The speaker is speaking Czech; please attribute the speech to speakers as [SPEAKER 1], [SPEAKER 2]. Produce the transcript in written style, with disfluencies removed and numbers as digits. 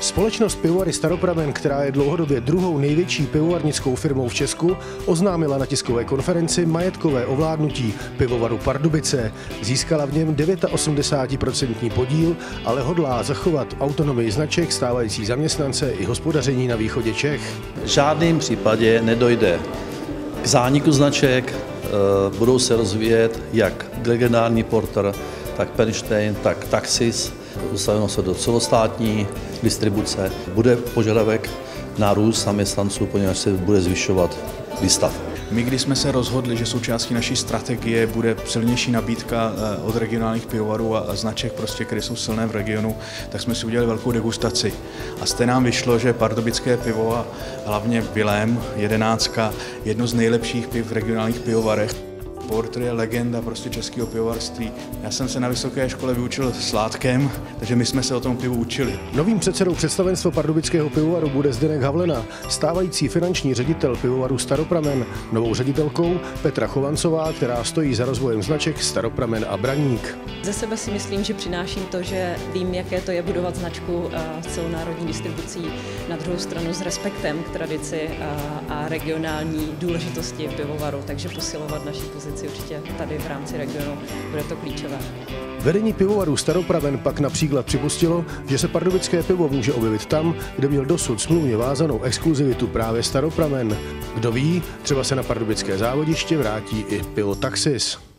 [SPEAKER 1] Společnost Pivovary Staropramen, která je dlouhodobě druhou největší pivovarnickou firmou v Česku, oznámila na tiskové konferenci majetkové ovládnutí pivovaru Pardubice. Získala v něm 89% podíl, ale hodlá zachovat autonomii značek, stávající zaměstnance i hospodaření na východě Čech.
[SPEAKER 2] V žádném případě nedojde k zániku značek, budou se rozvíjet jak legendární Porter, tak Pernstein, tak Taxis. Dostavíme se do celostátní distribuce. Bude požadavek na růst zaměstnanců, poněvadž se bude zvyšovat výstav.
[SPEAKER 3] My, když jsme se rozhodli, že součástí naší strategie bude silnější nabídka od regionálních pivovarů a značek, které jsou silné v regionu, tak jsme si udělali velkou degustaci. A zde nám vyšlo, že pardubické pivo a hlavně Vilém, 11, jedno z nejlepších piv v regionálních pivovarech. Porter je legenda českého pivovarství. Já jsem se na vysoké škole vyučil sládkem, takže my jsme se o tom pivu učili.
[SPEAKER 1] Novým předsedou představenstva pardubického pivovaru bude Zdeněk Havlena, stávající finanční ředitel pivovaru Staropramen, novou ředitelkou Petra Chovancová, která stojí za rozvojem značek Staropramen a Braník.
[SPEAKER 4] Ze sebe si myslím, že přináším to, že vím, jaké to je budovat značku s celonárodní distribucí, na druhou stranu s respektem k tradici a regionální důležitosti pivovaru, takže posilovat naši pozici určitě tady v rámci regionu bude to klíčové.
[SPEAKER 1] Vedení pivovaru Staropramen pak například připustilo, že se pardubické pivo může objevit tam, kde měl dosud smluvně vázanou exkluzivitu právě Staropramen. Kdo ví, třeba se na pardubické závodiště vrátí i pivo Taxis.